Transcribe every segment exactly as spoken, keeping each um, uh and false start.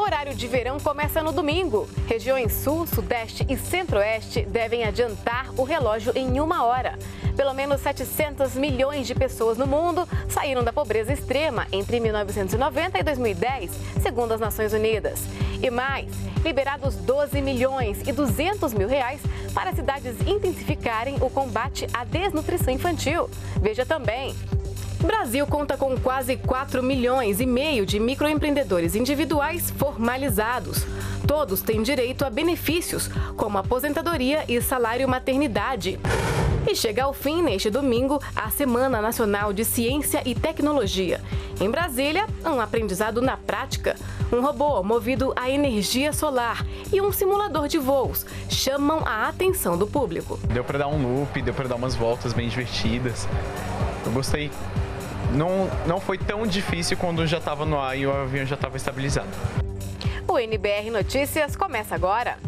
Horário de verão começa no domingo. Regiões Sul, Sudeste e Centro-Oeste devem adiantar o relógio em uma hora. Pelo menos setecentos milhões de pessoas no mundo saíram da pobreza extrema entre mil novecentos e noventa e dois mil e dez, segundo as Nações Unidas. E mais, liberados doze milhões e duzentos mil reais para cidades intensificarem o combate à desnutrição infantil. Veja também. O Brasil conta com quase quatro milhões e meio de microempreendedores individuais formalizados. Todos têm direito a benefícios, como aposentadoria e salário maternidade. E chega ao fim, neste domingo, a Semana Nacional de Ciência e Tecnologia. Em Brasília, um aprendizado na prática. Um robô movido a energia solar e um simulador de voos chamam a atenção do público. Deu para dar um loop, deu para dar umas voltas bem divertidas. Eu gostei. Não, não foi tão difícil quando já estava no ar e o avião já estava estabilizado. O N B R Notícias começa agora.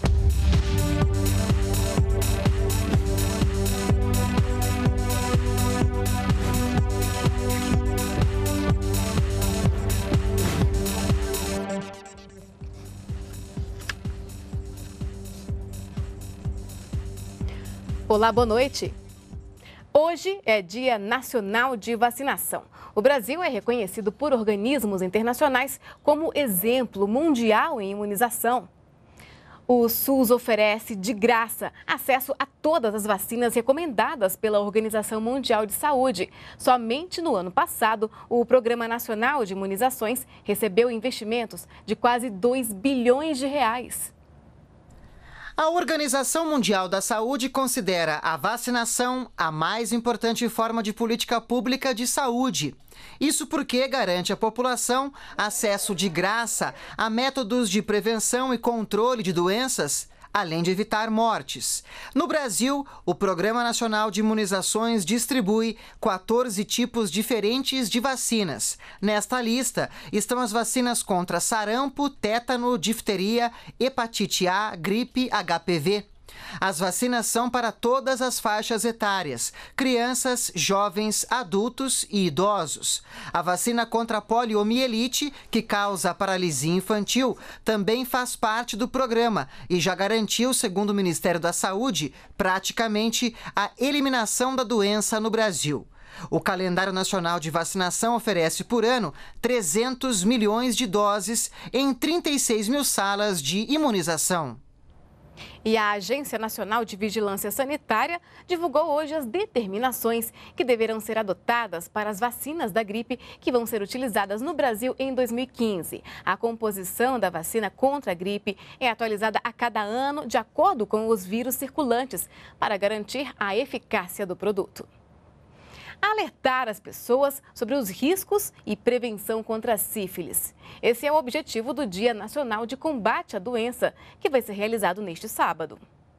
Olá, boa noite. Hoje é Dia Nacional de Vacinação. O Brasil é reconhecido por organismos internacionais como exemplo mundial em imunização. O SUS oferece de graça acesso a todas as vacinas recomendadas pela Organização Mundial de Saúde. Somente no ano passado, o Programa Nacional de Imunizações recebeu investimentos de quase dois bilhões de reais. A Organização Mundial da Saúde considera a vacinação a mais importante forma de política pública de saúde. Isso porque garante à população acesso de graça a métodos de prevenção e controle de doenças, além de evitar mortes. No Brasil, o Programa Nacional de Imunizações distribui quatorze tipos diferentes de vacinas. Nesta lista estão as vacinas contra sarampo, tétano, difteria, hepatite A, gripe, H P V. As vacinas são para todas as faixas etárias, crianças, jovens, adultos e idosos. A vacina contra a poliomielite, que causa paralisia infantil, também faz parte do programa e já garantiu, segundo o Ministério da Saúde, praticamente a eliminação da doença no Brasil. O calendário nacional de vacinação oferece por ano trezentos milhões de doses em trinta e seis mil salas de imunização. E a Agência Nacional de Vigilância Sanitária divulgou hoje as determinações que deverão ser adotadas para as vacinas da gripe que vão ser utilizadas no Brasil em dois mil e quinze. A composição da vacina contra a gripe é atualizada a cada ano de acordo com os vírus circulantes para garantir a eficácia do produto. Alertar as pessoas sobre os riscos e prevenção contra a sífilis. Esse é o objetivo do Dia Nacional de Combate à Doença, que vai ser realizado neste sábado.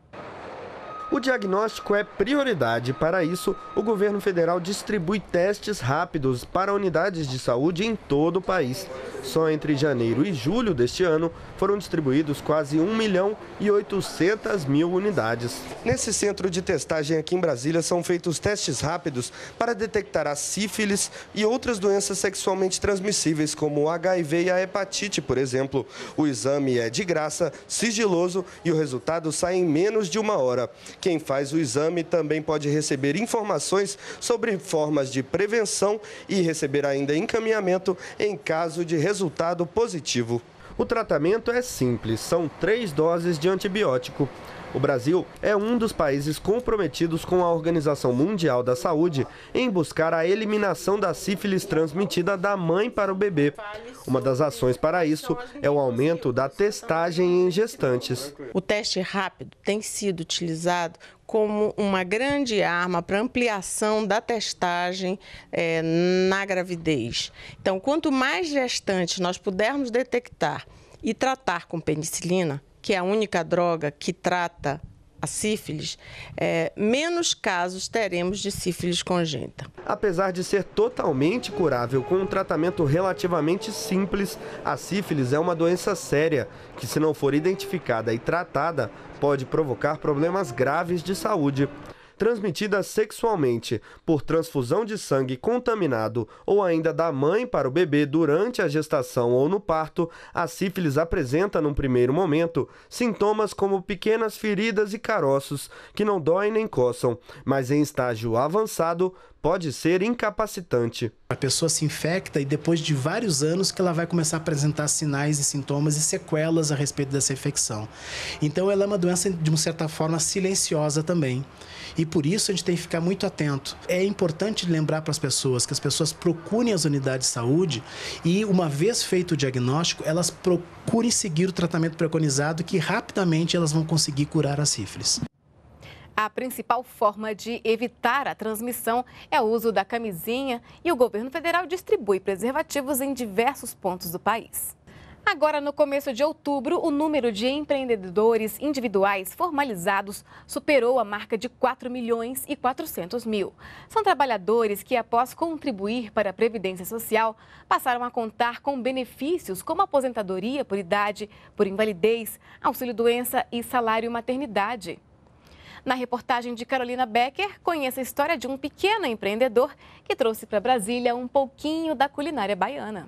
O diagnóstico é prioridade. Para isso, o governo federal distribui testes rápidos para unidades de saúde em todo o país. Só entre janeiro e julho deste ano foram distribuídos quase um milhão e oitocentas mil unidades. Nesse centro de testagem aqui em Brasília são feitos testes rápidos para detectar a sífilis e outras doenças sexualmente transmissíveis, como o H I V e a hepatite, por exemplo. O exame é de graça, sigiloso e o resultado sai em menos de uma hora. Quem faz o exame também pode receber informações sobre formas de prevenção e receber ainda encaminhamento em caso de resultado positivo. O tratamento é simples, são três doses de antibiótico. O Brasil é um dos países comprometidos com a Organização Mundial da Saúde em buscar a eliminação da sífilis transmitida da mãe para o bebê. Uma das ações para isso é o aumento da testagem em gestantes. O teste rápido tem sido utilizado como uma grande arma para ampliação da testagem é, na gravidez. Então, quanto mais gestantes nós pudermos detectar e tratar com penicilina, que é a única droga que trata a sífilis, é, menos casos teremos de sífilis congênita. Apesar de ser totalmente curável com um tratamento relativamente simples, a sífilis é uma doença séria que, se não for identificada e tratada, pode provocar problemas graves de saúde. transmitida sexualmente, por transfusão de sangue contaminado ou ainda da mãe para o bebê durante a gestação ou no parto, a sífilis apresenta, num primeiro momento, sintomas como pequenas feridas e caroços que não doem nem coçam, mas em estágio avançado pode ser incapacitante. A pessoa se infecta e depois de vários anos que ela vai começar a apresentar sinais e sintomas e sequelas a respeito dessa infecção. Então ela é uma doença de uma certa forma silenciosa também. E por isso a gente tem que ficar muito atento. É importante lembrar para as pessoas que as pessoas procurem as unidades de saúde e, uma vez feito o diagnóstico, elas procurem seguir o tratamento preconizado, que rapidamente elas vão conseguir curar a sífilis. A principal forma de evitar a transmissão é o uso da camisinha e o governo federal distribui preservativos em diversos pontos do país. Agora, no começo de outubro, o número de empreendedores individuais formalizados superou a marca de quatro milhões e quatrocentos mil. São trabalhadores que, após contribuir para a Previdência Social, passaram a contar com benefícios como aposentadoria por idade, por invalidez, auxílio-doença e salário maternidade. Na reportagem de Carolina Becker, conheça a história de um pequeno empreendedor que trouxe para Brasília um pouquinho da culinária baiana.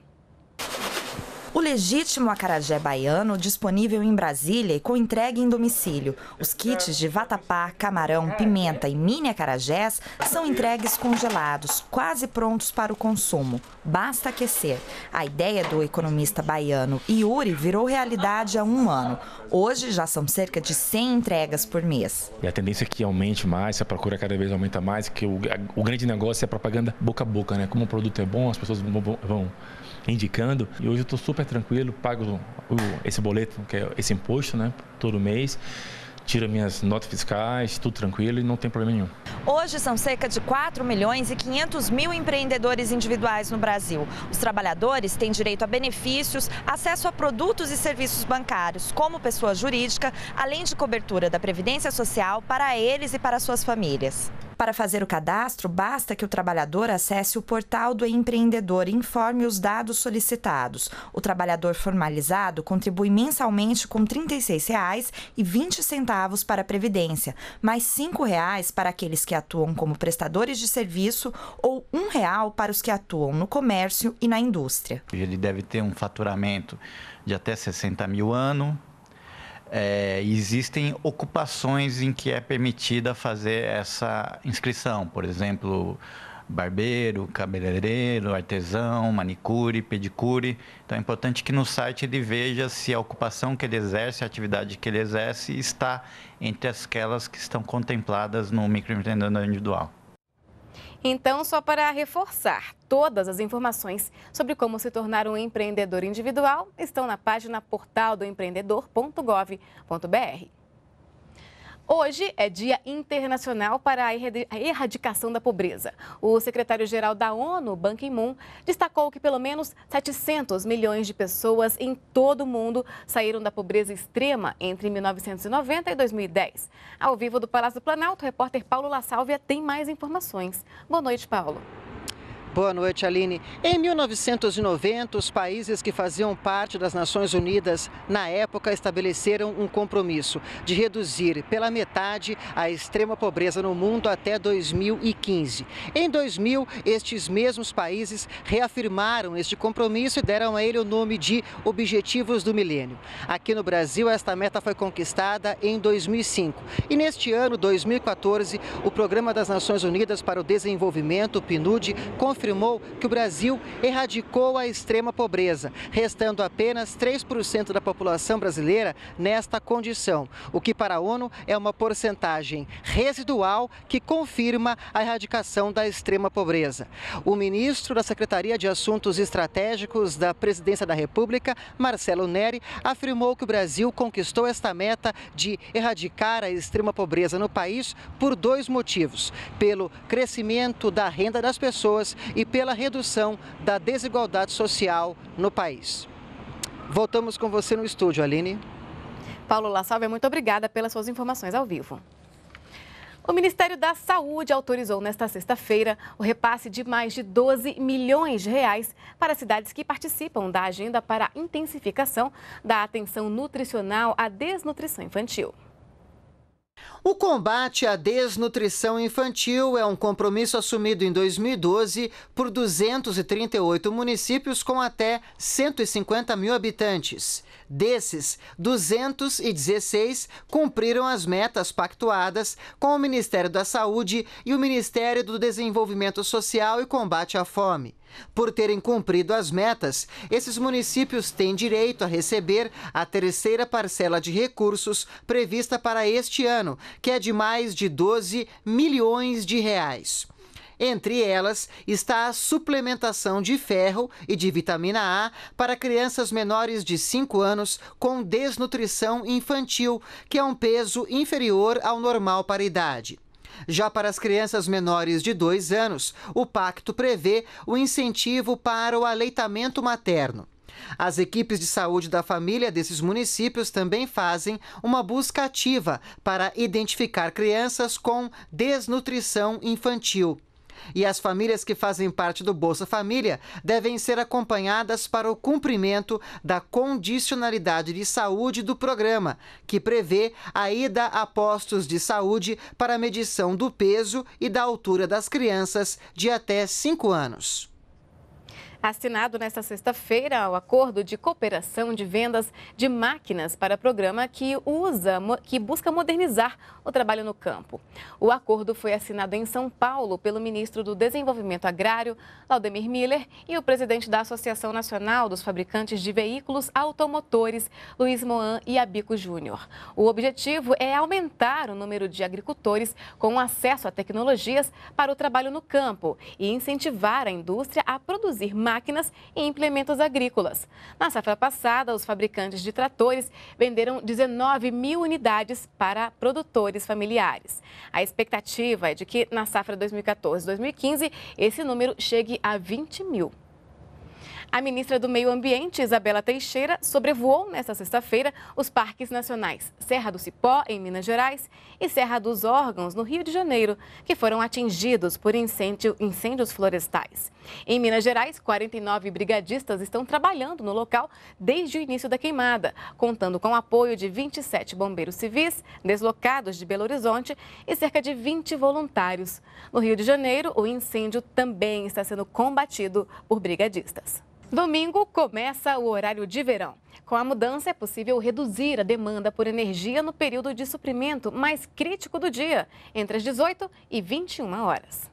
O legítimo acarajé baiano, disponível em Brasília e com entrega em domicílio. Os kits de vatapá, camarão, pimenta e mini acarajés são entregues congelados, quase prontos para o consumo. Basta aquecer. A ideia do economista baiano Yuri virou realidade há um ano. Hoje já são cerca de cem entregas por mês. E a tendência é que aumente mais, a procura cada vez aumenta mais, que o, o grande negócio é a propaganda boca a boca, né? Como o produto é bom, as pessoas vão, vão indicando. E hoje eu estou super tranquilo, pago o, esse boleto, que é esse imposto, né, todo mês. Tiro minhas notas fiscais, tudo tranquilo e não tem problema nenhum. Hoje são cerca de quatro milhões e quinhentos mil empreendedores individuais no Brasil. Os trabalhadores têm direito a benefícios, acesso a produtos e serviços bancários, como pessoa jurídica, além de cobertura da Previdência Social para eles e para suas famílias. Para fazer o cadastro, basta que o trabalhador acesse o portal do empreendedor e informe os dados solicitados. O trabalhador formalizado contribui mensalmente com trinta e seis reais e vinte centavos para a Previdência, mais cinco reais para aqueles que atuam como prestadores de serviço ou um real para os que atuam no comércio e na indústria. Ele deve ter um faturamento de até sessenta mil ano. É, existem ocupações em que é permitida fazer essa inscrição, por exemplo, barbeiro, cabeleireiro, artesão, manicure, pedicure. Então é importante que no site ele veja se a ocupação que ele exerce, a atividade que ele exerce, está entre aquelas que estão contempladas no microempreendedor individual. Então, só para reforçar, todas as informações sobre como se tornar um empreendedor individual estão na página portal do empreendedor ponto gov ponto br. Hoje é Dia Internacional para a Erradicação da Pobreza. O secretário-geral da ONU, Ban Ki-moon, destacou que pelo menos setecentos milhões de pessoas em todo o mundo saíram da pobreza extrema entre mil novecentos e noventa e dois mil e dez. Ao vivo do Palácio do Planalto, o repórter Paulo La Sálvia tem mais informações. Boa noite, Paulo. Boa noite, Aline. Em mil novecentos e noventa, os países que faziam parte das Nações Unidas, na época, estabeleceram um compromisso de reduzir pela metade a extrema pobreza no mundo até dois mil e quinze. Em dois mil, estes mesmos países reafirmaram este compromisso e deram a ele o nome de Objetivos do Milênio. Aqui no Brasil, esta meta foi conquistada em dois mil e cinco. E neste ano, dois mil e quatorze, o Programa das Nações Unidas para o Desenvolvimento, o P N U D, confirmou afirmou que o Brasil erradicou a extrema pobreza, restando apenas três por cento da população brasileira nesta condição, o que para a ONU é uma porcentagem residual que confirma a erradicação da extrema pobreza. O ministro da Secretaria de Assuntos Estratégicos da Presidência da República, Marcelo Neri, afirmou que o Brasil conquistou esta meta de erradicar a extrema pobreza no país por dois motivos: pelo crescimento da renda das pessoas e pela redução da desigualdade social no país. Voltamos com você no estúdio, Aline. Paulo La Sálvia, muito obrigada pelas suas informações ao vivo. O Ministério da Saúde autorizou nesta sexta-feira o repasse de mais de doze milhões de reais para cidades que participam da agenda para a intensificação da atenção nutricional à desnutrição infantil. O combate à desnutrição infantil é um compromisso assumido em dois mil e doze por duzentos e trinta e oito municípios com até cento e cinquenta mil habitantes. Desses, duzentos e dezesseis cumpriram as metas pactuadas com o Ministério da Saúde e o Ministério do Desenvolvimento Social e Combate à Fome. Por terem cumprido as metas, esses municípios têm direito a receber a terceira parcela de recursos prevista para este ano, que é de mais de doze milhões de reais. Entre elas está a suplementação de ferro e de vitamina A para crianças menores de cinco anos com desnutrição infantil, que é um peso inferior ao normal para a idade. Já para as crianças menores de dois anos, o pacto prevê o incentivo para o aleitamento materno. As equipes de saúde da família desses municípios também fazem uma busca ativa para identificar crianças com desnutrição infantil. E as famílias que fazem parte do Bolsa Família devem ser acompanhadas para o cumprimento da condicionalidade de saúde do programa, que prevê a ida a postos de saúde para a medição do peso e da altura das crianças de até cinco anos. Assinado nesta sexta-feira o acordo de cooperação de vendas de máquinas para programa que usa, que busca modernizar o trabalho no campo. O acordo foi assinado em São Paulo pelo ministro do Desenvolvimento Agrário, Laudemir Miller, e o presidente da Associação Nacional dos Fabricantes de Veículos Automotores, Luiz Moan e Abico Júnior. O objetivo é aumentar o número de agricultores com acesso a tecnologias para o trabalho no campo e incentivar a indústria a produzir máquinas máquinas e implementos agrícolas. Na safra passada, os fabricantes de tratores venderam dezenove mil unidades para produtores familiares. A expectativa é de que na safra dois mil e quatorze, dois mil e quinze, esse número chegue a vinte mil. A ministra do Meio Ambiente, Isabela Teixeira, sobrevoou nesta sexta-feira os parques nacionais Serra do Cipó, em Minas Gerais, e Serra dos Órgãos, no Rio de Janeiro, que foram atingidos por incêndio, incêndios florestais. Em Minas Gerais, quarenta e nove brigadistas estão trabalhando no local desde o início da queimada, contando com o apoio de vinte e sete bombeiros civis deslocados de Belo Horizonte e cerca de vinte voluntários. No Rio de Janeiro, o incêndio também está sendo combatido por brigadistas. Domingo começa o horário de verão. Com a mudança, é possível reduzir a demanda por energia no período de suprimento mais crítico do dia, entre as dezoito e vinte e uma horas.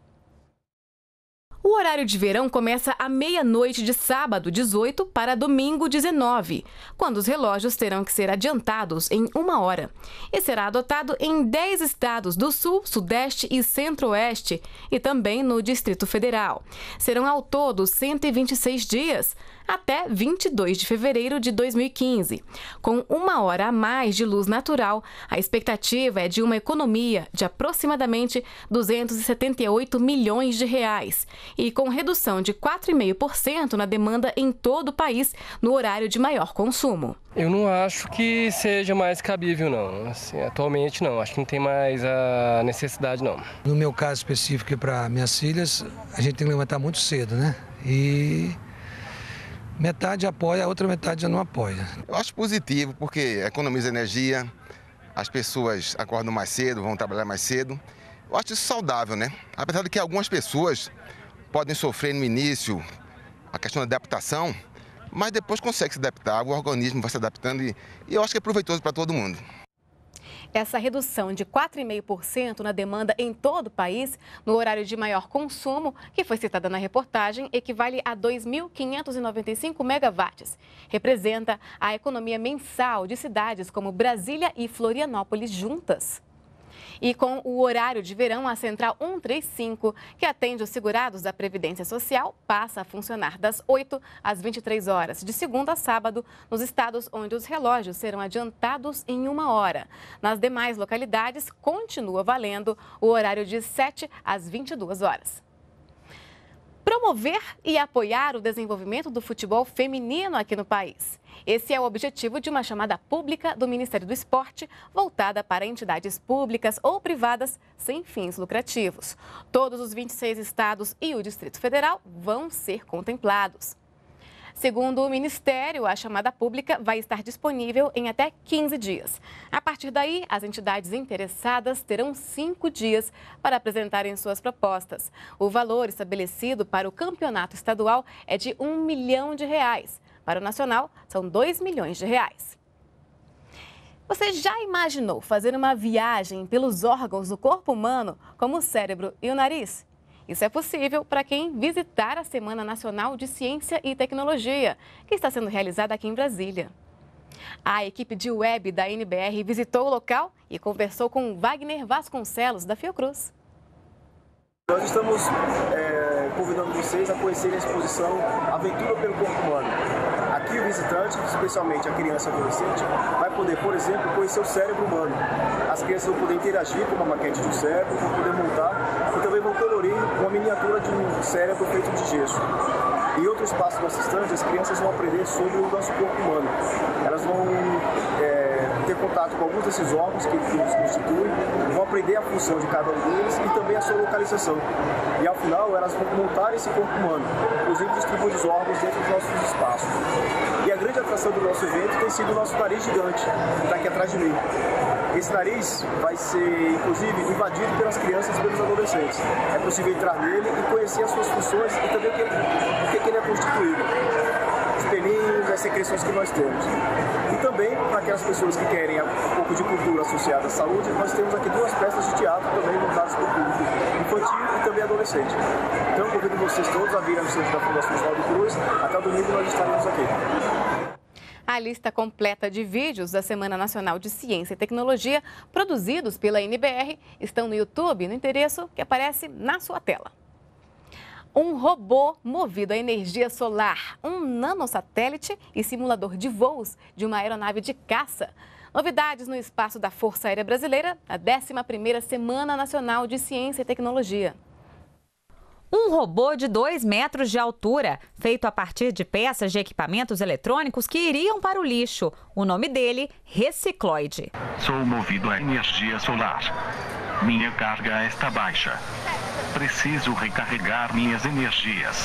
O horário de verão começa à meia-noite de sábado, dezoito, para domingo, dezenove, quando os relógios terão que ser adiantados em uma hora. E será adotado em dez estados do Sul, Sudeste e Centro-Oeste e também no Distrito Federal. Serão ao todo cento e vinte e seis dias, até vinte e dois de fevereiro de dois mil e quinze. Com uma hora a mais de luz natural, a expectativa é de uma economia de aproximadamente duzentos e setenta e oito milhões de reais. E com redução de quatro vírgula cinco por cento na demanda em todo o país no horário de maior consumo. Eu não acho que seja mais cabível, não. Assim, atualmente, não. Acho que não tem mais a necessidade, não. No meu caso específico, para minhas filhas, a gente tem que levantar muito cedo, né? E metade apoia, a outra metade já não apoia. Eu acho positivo, porque economiza energia, as pessoas acordam mais cedo, vão trabalhar mais cedo. Eu acho isso saudável, né? Apesar de que algumas pessoas podem sofrer no início a questão da adaptação, mas depois consegue se adaptar, o organismo vai se adaptando e, e eu acho que é proveitoso para todo mundo. Essa redução de quatro vírgula cinco por cento na demanda em todo o país, no horário de maior consumo, que foi citada na reportagem, equivale a dois mil quinhentos e noventa e cinco megawatts. Representa a economia mensal de cidades como Brasília e Florianópolis juntas. E com o horário de verão, a Central cento e trinta e cinco, que atende os segurados da Previdência Social, passa a funcionar das oito às vinte e três horas, de segunda a sábado, nos estados onde os relógios serão adiantados em uma hora. Nas demais localidades, continua valendo o horário de sete às vinte e duas horas. Promover e apoiar o desenvolvimento do futebol feminino aqui no país. Esse é o objetivo de uma chamada pública do Ministério do Esporte, voltada para entidades públicas ou privadas sem fins lucrativos. Todos os vinte e seis estados e o Distrito Federal vão ser contemplados. Segundo o Ministério, a chamada pública vai estar disponível em até quinze dias. A partir daí, as entidades interessadas terão cinco dias para apresentarem suas propostas. O valor estabelecido para o campeonato estadual é de um milhão de reais. Para o nacional, são dois milhões de reais. Você já imaginou fazer uma viagem pelos órgãos do corpo humano, como o cérebro e o nariz? Isso é possível para quem visitar a Semana Nacional de Ciência e Tecnologia, que está sendo realizada aqui em Brasília. A equipe de web da N B R visitou o local e conversou com Wagner Vasconcelos, da Fiocruz. Nós estamos é, convidando vocês a conhecerem a exposição Aventura pelo Corpo Humano. Aqui o visitante, especialmente a criança e adolescente, vai poder, por exemplo, conhecer o cérebro humano. As crianças vão poder interagir com uma maquete de um cérebro, vão poder montar e também vão colorir uma miniatura de um cérebro feito de gesso. Em outro espaço do nosso estande, as crianças vão aprender sobre o nosso corpo humano. Elas vão é, ter contato com alguns desses órgãos que, que nos constituem, vão aprender a função de cada um deles e também a sua localização. E ao final, elas vão montar esse corpo humano, inclusive distribuir os órgãos dentro dos nossos espaços. E a grande atração do nosso evento tem sido o nosso nariz gigante, que está aqui atrás de mim. Esse nariz vai ser, inclusive, invadido pelas crianças e pelos adolescentes. É possível entrar nele e conhecer as suas funções e também o que, o que ele é constituído. Os pelinhos, as secreções que nós temos. E também, para aquelas pessoas que querem um pouco de cultura associada à saúde, nós temos aqui duas peças de teatro também montadas para o público infantil e também adolescente. Então, eu convido vocês todos a virem no centro da Fundação Oswaldo Cruz. Até domingo nós estaremos aqui. A lista completa de vídeos da Semana Nacional de Ciência e Tecnologia, produzidos pela N B R, estão no YouTube, no endereço que aparece na sua tela. Um robô movido a energia solar, um nanosatélite e simulador de voos de uma aeronave de caça. Novidades no espaço da Força Aérea Brasileira, a décima primeira Semana Nacional de Ciência e Tecnologia. Um robô de dois metros de altura, feito a partir de peças de equipamentos eletrônicos que iriam para o lixo. O nome dele, Recicloide. Sou movido a energia solar. Minha carga está baixa. Preciso recarregar minhas energias.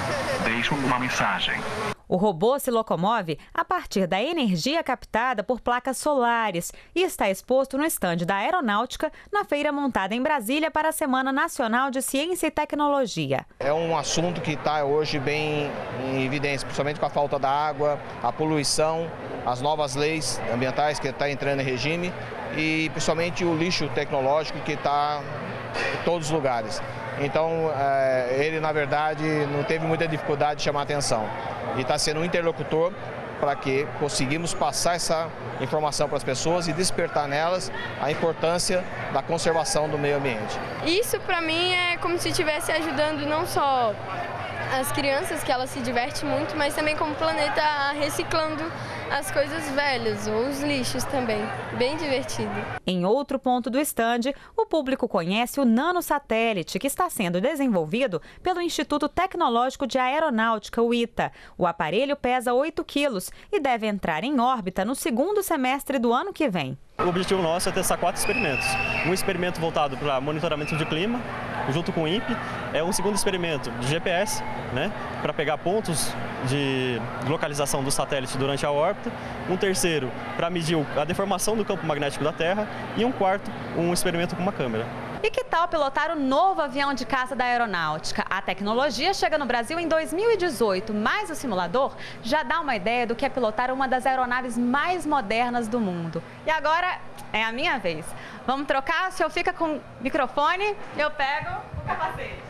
Deixo uma mensagem. O robô se locomove a partir da energia captada por placas solares e está exposto no estande da Aeronáutica na feira montada em Brasília para a Semana Nacional de Ciência e Tecnologia. É um assunto que está hoje bem em evidência, principalmente com a falta da água, a poluição, as novas leis ambientais que estão entrando em regime e principalmente o lixo tecnológico que está em todos os lugares. Então, ele, na verdade, não teve muita dificuldade de chamar a atenção. E está sendo um interlocutor para que conseguimos passar essa informação para as pessoas e despertar nelas a importância da conservação do meio ambiente. Isso, para mim, é como se estivesse ajudando não só as crianças, que elas se divertem muito, mas também como o planeta reciclando as coisas velhas, ou os lixos também. Bem divertido. Em outro ponto do estande, o público conhece o nanosatélite, que está sendo desenvolvido pelo Instituto Tecnológico de Aeronáutica, o ITA. O aparelho pesa oito quilos e deve entrar em órbita no segundo semestre do ano que vem. O objetivo nosso é testar quatro experimentos. Um experimento voltado para monitoramento de clima, junto com o INPE. É um segundo experimento de G P S, né, para pegar pontos de localização do satélite durante a órbita. Um terceiro, para medir a deformação do campo magnético da Terra. E um quarto, um experimento com uma câmera. E que tal pilotar o novo avião de caça da Aeronáutica? A tecnologia chega no Brasil em dois mil e dezoito, mas o simulador já dá uma ideia do que é pilotar uma das aeronaves mais modernas do mundo. E agora é a minha vez. Vamos trocar? O senhor fica com o microfone, eu pego o capacete.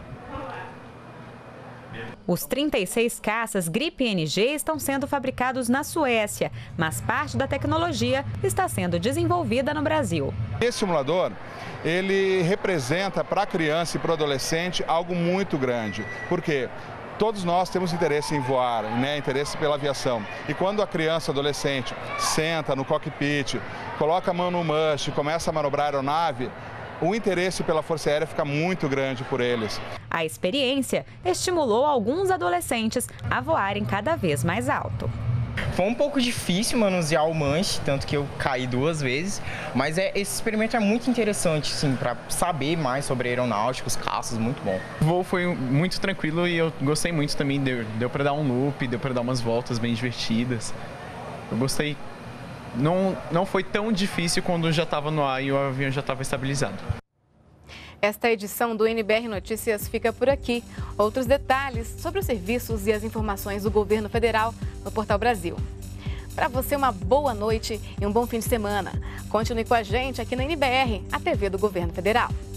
Os trinta e seis caças Gripe N G estão sendo fabricados na Suécia, mas parte da tecnologia está sendo desenvolvida no Brasil. Esse simulador, ele representa para a criança e para o adolescente algo muito grande. Por quê? Todos nós temos interesse em voar, né? Interesse pela aviação. E quando a criança, adolescente, senta no cockpit, coloca a mão no must e começa a manobrar a aeronave, o interesse pela Força Aérea fica muito grande por eles. A experiência estimulou alguns adolescentes a voarem cada vez mais alto. Foi um pouco difícil manusear o manche, tanto que eu caí duas vezes, mas é, esse experimento é muito interessante, assim, para saber mais sobre aeronáutica, os caças, muito bom. O voo foi muito tranquilo e eu gostei muito também, deu, deu para dar um loop, deu para dar umas voltas bem divertidas. Eu gostei, não, não foi tão difícil quando já estava no ar e o avião já estava estabilizado. Esta edição do N B R Notícias fica por aqui. Outros detalhes sobre os serviços e as informações do governo federal no Portal Brasil. Para você, uma boa noite e um bom fim de semana. Continue com a gente aqui na N B R, a T V do Governo Federal.